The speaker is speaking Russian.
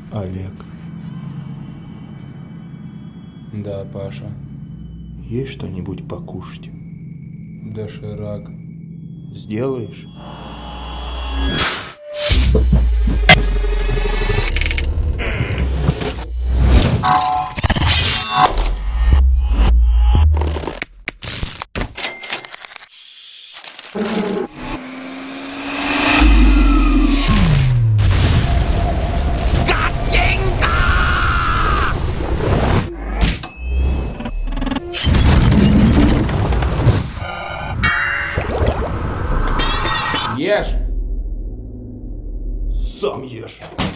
Олег. Да, Паша. Есть что-нибудь покушать? Доширак. Сделаешь? Ешь! Сам ешь.